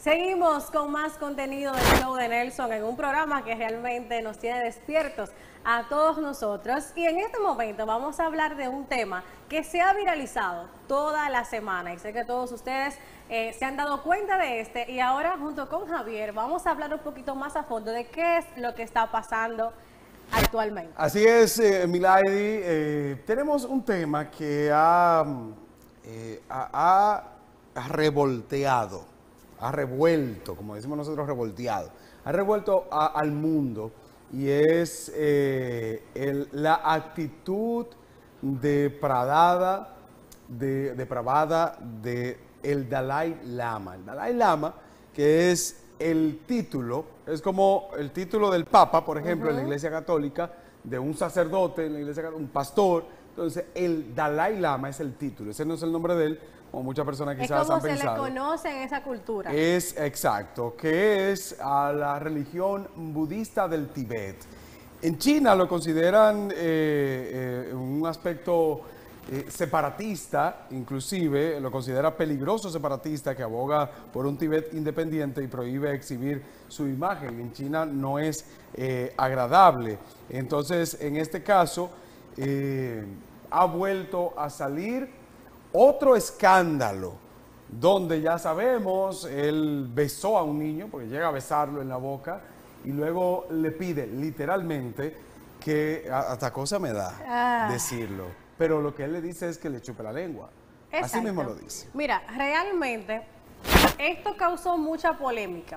Seguimos con más contenido del show de Nelson en un programa que realmente nos tiene despiertos a todos nosotros. Y en este momento vamos a hablar de un tema que se ha viralizado toda la semana y sé que todos ustedes se han dado cuenta de este, y ahora junto con Javier vamos a hablar un poquito más a fondo de qué es lo que está pasando actualmente. Así es, Milady, tenemos un tema que ha revuelto, como decimos nosotros, revolteado, ha revuelto al mundo, y es la actitud depravada de el Dalai Lama. El Dalai Lama, que es el título, es como el título del Papa, por ejemplo, en la Iglesia Católica, de un sacerdote en la Iglesia Católica, un pastor. Entonces, el Dalai Lama es el título, ese no es el nombre de él, como muchas personas quizás han pensado. Es como se le conoce en esa cultura. Es exacto, que es a la religión budista del Tíbet. En China lo consideran un aspecto separatista, inclusive lo considera peligroso separatista, que aboga por un Tíbet independiente y prohíbe exhibir su imagen. En China no es agradable. Entonces, en este caso, ha vuelto a salir otro escándalo, donde ya sabemos, él besó a un niño, porque llega a besarlo en la boca, y luego le pide literalmente que, hasta cosa me da decirlo, pero lo que él le dice es que le chupe la lengua. Exacto. Así mismo lo dice. Mira, realmente esto causó mucha polémica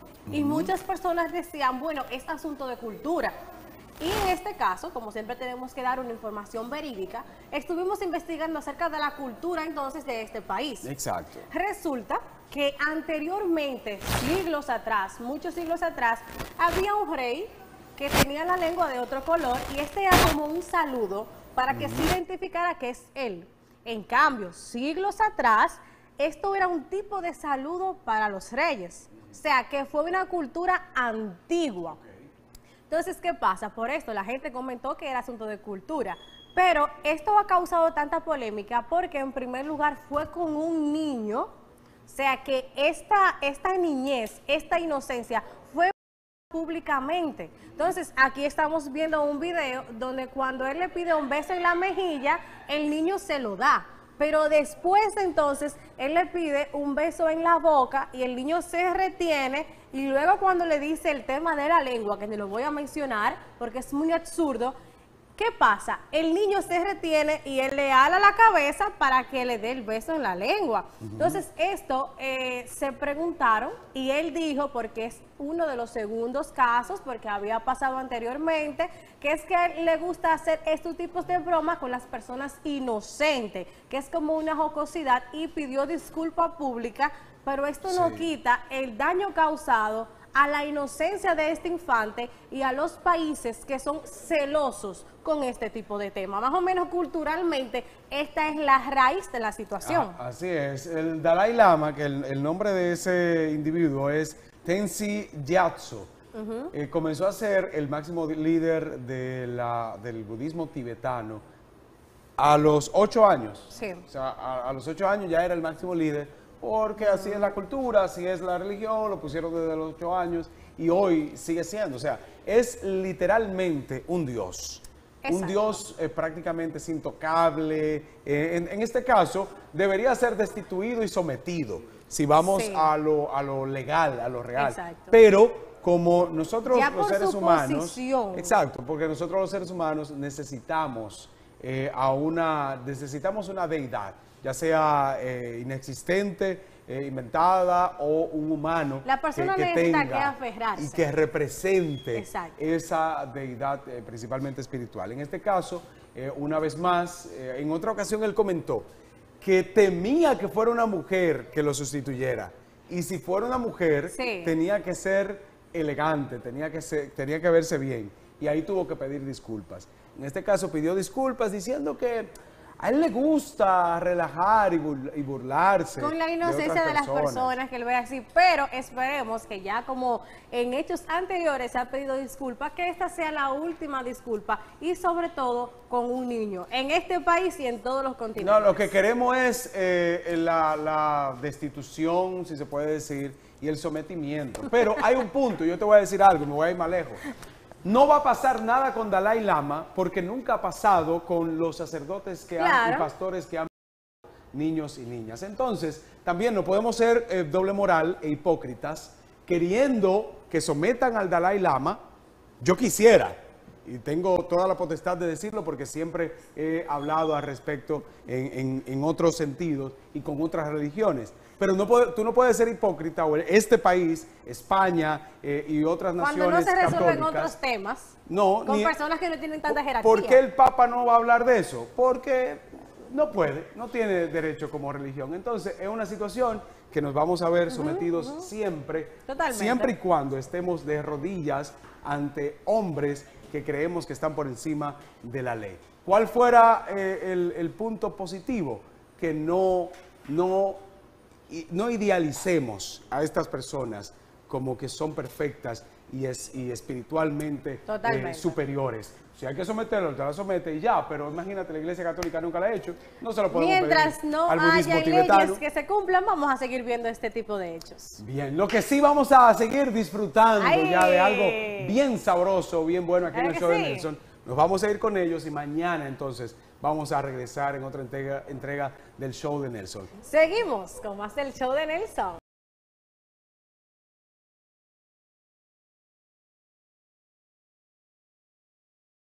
y muchas personas decían, bueno, es asunto de cultura. Y en este caso, como siempre tenemos que dar una información verídica, estuvimos investigando acerca de la cultura entonces de este país. Exacto. Resulta que anteriormente, siglos atrás, muchos siglos atrás, había un rey que tenía la lengua de otro color y este era como un saludo para que se identificara que es él. En cambio, siglos atrás, esto era un tipo de saludo para los reyes. O sea, que fue una cultura antigua. Entonces, ¿qué pasa? Por esto la gente comentó que era asunto de cultura, pero esto ha causado tanta polémica porque en primer lugar fue con un niño, o sea que esta niñez, esta inocencia fue públicamente. Entonces, aquí estamos viendo un video donde cuando él le pide un beso en la mejilla, el niño se lo da. Pero después entonces, él le pide un beso en la boca y el niño se retiene, y luego cuando le dice el tema de la lengua, que te lo voy a mencionar porque es muy absurdo, ¿qué pasa? El niño se retiene y él le ala la cabeza para que le dé el beso en la lengua. Entonces esto se preguntaron y él dijo, porque es uno de los segundos casos, porque había pasado anteriormente, que es que a él le gusta hacer estos tipos de bromas con las personas inocentes, que es como una jocosidad, y pidió disculpa pública, pero esto no quita el daño causado a la inocencia de este infante y a los países que son celosos con este tipo de temas. Más o menos culturalmente, esta es la raíz de la situación. Así es. El Dalai Lama, que el nombre de ese individuo es Tenzin Gyatso, comenzó a ser el máximo líder del budismo tibetano a los 8 años. Sí. O sea, a los 8 años ya era el máximo líder, porque así es la cultura, así es la religión, lo pusieron desde los 8 años y hoy sigue siendo. O sea, es literalmente un dios. Exacto. Un dios prácticamente es intocable. En este caso, debería ser destituido y sometido, si vamos a lo legal, a lo real. Exacto. Pero como nosotros los seres humanos... Posición. Exacto, porque nosotros los seres humanos necesitamos una deidad, ya sea inexistente, inventada, o un humano la persona que necesita tenga que aferrarse y que represente Exacto. esa deidad principalmente espiritual. En este caso, una vez más, en otra ocasión él comentó que temía que fuera una mujer que lo sustituyera, y si fuera una mujer tenía que ser elegante, tenía que verse bien, y ahí tuvo que pedir disculpas. En este caso pidió disculpas diciendo que A él le gusta relajar y burlarse. Con la inocencia de las personas que él ve así, pero esperemos que ya como en hechos anteriores se ha pedido disculpas, que esta sea la última disculpa y sobre todo con un niño en este país y en todos los continentes. No, lo que queremos es la destitución, si se puede decir, y el sometimiento. Pero hay un punto, yo te voy a decir algo, me voy a ir más lejos. No va a pasar nada con Dalai Lama porque nunca ha pasado con los sacerdotes que han, y pastores que han niños y niñas. Entonces, también no podemos ser doble moral e hipócritas queriendo que sometan al Dalai Lama. Yo quisiera, y tengo toda la potestad de decirlo porque siempre he hablado al respecto en otros sentidos y con otras religiones. Pero tú no puedes ser hipócrita, o este país, España y otras naciones cuando no se resuelven católicas, otros temas, no, con personas que no tienen tanta jerarquía. ¿Por qué el Papa no va a hablar de eso? Porque no puede, no tiene derecho como religión. Entonces, es una situación que nos vamos a ver sometidos siempre, siempre y cuando estemos de rodillas ante hombres que creemos que están por encima de la ley. ¿Cuál fuera el punto positivo? Que no idealicemos a estas personas como que son perfectas y espiritualmente superiores. Si hay que someterlo, te la somete y ya, pero imagínate, la Iglesia Católica nunca la ha hecho, no se lo podemos Mientras pedir no al budismo haya tibetano. leyes que se cumplan, vamos a seguir viendo este tipo de hechos. Bien, lo que sí vamos a seguir disfrutando ya de algo bien sabroso, bien bueno aquí en el show de Nelson. Nos vamos a ir con ellos y mañana entonces vamos a regresar en otra entrega del show de Nelson. Seguimos con más del show de Nelson.